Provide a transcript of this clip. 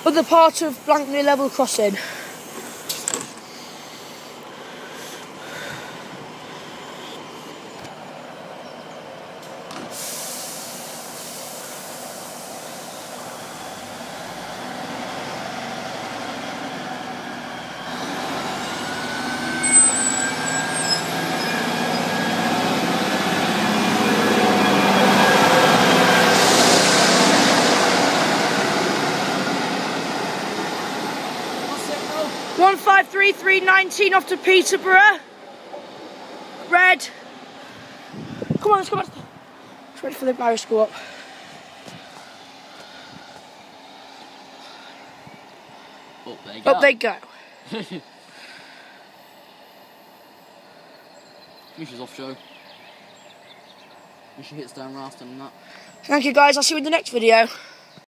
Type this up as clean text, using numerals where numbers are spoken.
other part of Blankney level crossing. What's 153319 off to Peterborough. Red. Come on, let's go back. Let's wait for the barrier to go up. Oh, there you go. Up they go. Misha's off, Joe. Misha hits down Ralston and that. Thank you guys, I'll see you in the next video.